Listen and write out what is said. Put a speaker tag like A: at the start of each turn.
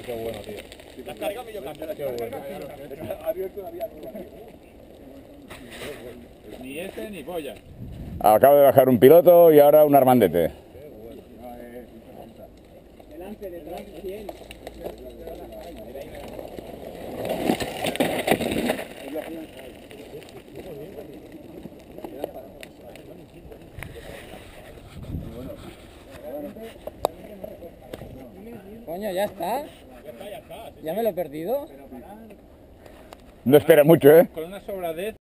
A: Qué bueno, tío.
B: Las cargas me yo cambio.
A: Qué bueno.
B: Abierto una vía.
C: Ni este ni polla.
D: Acaba de bajar un piloto y ahora un armandete.
B: Delante, detrás, bien.
E: Coño, ya está. Ya me lo he perdido.
D: No espera mucho, ¿eh?
C: Con una sobradez.